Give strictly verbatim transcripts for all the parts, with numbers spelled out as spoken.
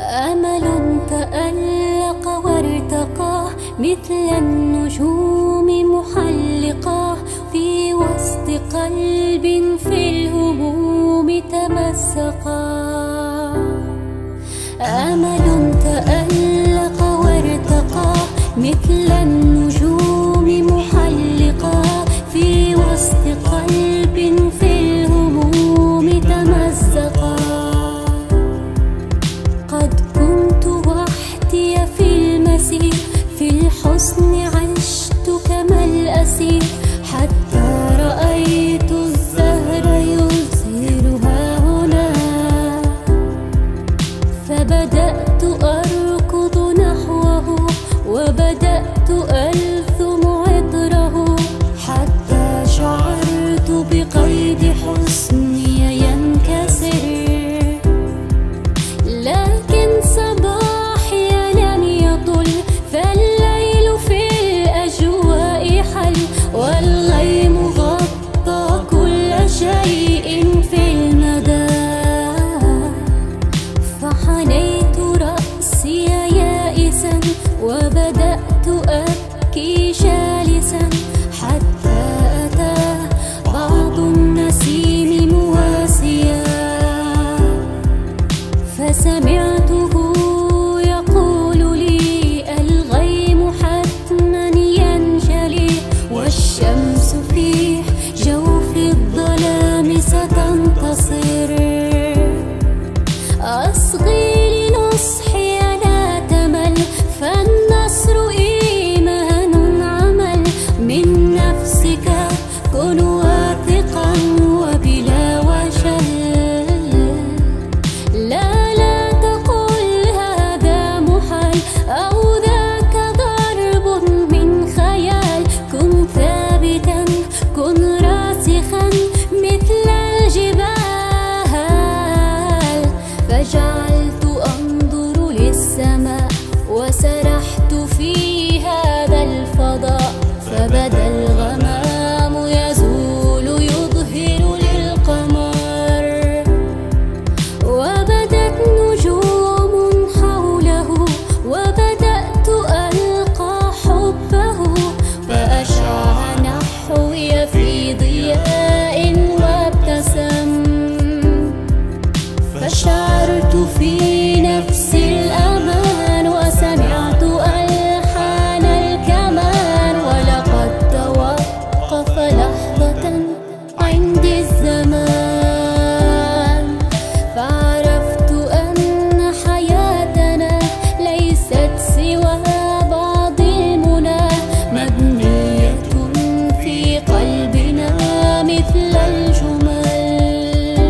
أمل تألق وارتقى مثل النجوم محلقا في وسط قلب في الهموم تمسقا. أمل تألق وارتقى مثل النجوم محلقا في وسط قلب في الهموم تمزقا. قد كنت وحدي في المسير، في الحزن عشت كما الأسير، حتى رأيت الزهر يزهرها هنا، فبدأت أركض نحوه وبدأت ألثم عطره، حتى شعرت بقيد حزني ينكسر. لكن صباحي لم يطل، فالليل في الأجواء حل، والغيم غطى كل شيء في المدى. فحنيت رأسي يائسا وبدأت أبكي جالسا، حتى أتى بعض النسيم مواسيا، فسمعته يقول لي الغيم حتما ينجلي، والشمس في جوف الظلام ستنتصر. أصغي لنصحي لا تمل، فالنصر إيمان عمل، من نفسك كن واثقا وبلا وجل. لا لا تقل هذا محال أو ذاك ضرب من خيال، كن ثابتا كن راسخا مثل الجبال. فجعلت أنظر للسماء وسرحت في هذا الفضاء، فبدا الغمام يزول يظهر للقمر، وبدت نجوم حوله وبدأت ألقى حبه، فأشع نحوي في ضياء وابتسم، فشعرت في نفسي الأمان وسمعت ألحان الكمان، ولقد توقف لحظة عندي الزمان، فعرفت أن حياتنا ليست سوى بعض المنى، مبنية في قلبنا مثل الجمل،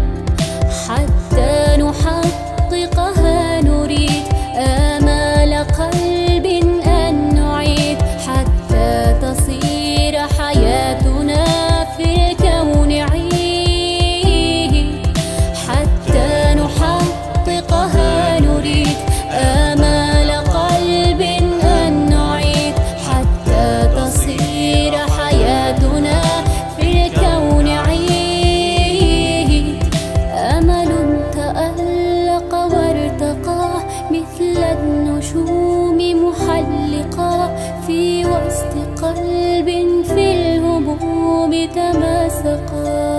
حتى نحققها نريد آمال قلب أن نعيد، حتى تصير حياتنا في الكون عيد، حتى نحققها نريد آمال قلب أن نعيد، حتى تصير حياتنا في الكون عيد. أمل تألق وارتقى مثل النجوم محلقا في وسط قلب في الهموم تماسقا.